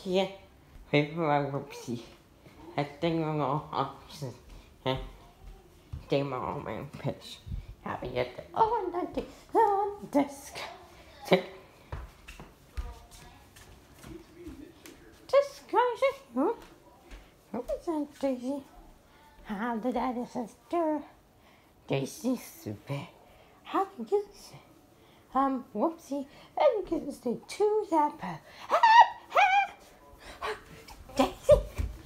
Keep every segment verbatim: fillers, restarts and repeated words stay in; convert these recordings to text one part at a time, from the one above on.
Yeah, people are Wubbzy. I think I'm all options. They my own man pitch. Happy at the oh, and the on desk. Discussion. Who is that Daisy? How did that sister? Daisy super. How can you say? Um, Wubbzy, and you can stay two zapper. Daisy.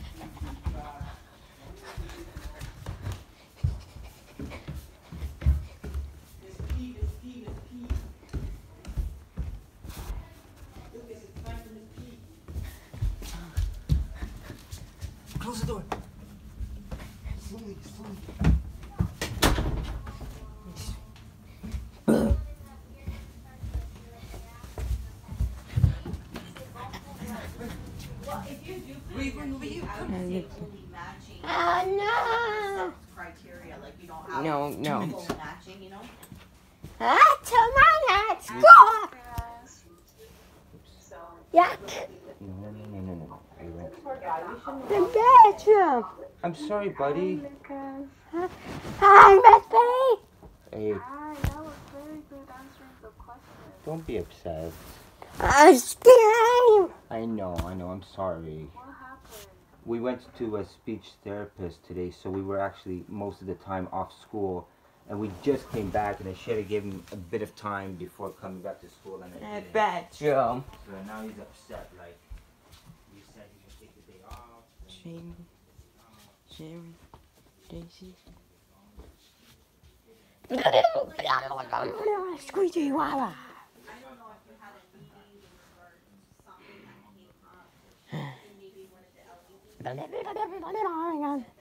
Close the door. Slowly, slowly. Well, if you do put Where you in going? your Where you key, I would going? say fully matching. Oh no! Criteria, like you don't have No, no. full matching, you know? Ah, tomorrow, let's go! Yuck! No, no, no, no, no, no. I went. The bedroom! I'm sorry, buddy. Hi, Miss Hey, Hi, that was very good answering the question. don't be upset. I'm scared! I know, I know. I'm sorry. What happened? We went to a speech therapist today, so we were actually most of the time off school, and we just came back, and I should have given him a bit of time before coming back to school, and I The didn't. bedroom. So now he's upset. Like you said, he can take the day off. Jamie, Jerry, Daisy. Squeegee Wawa. I don't know if you had a meeting in regards to something that came up in maybe one of the L E Ds.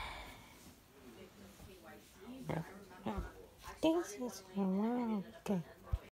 This is okay.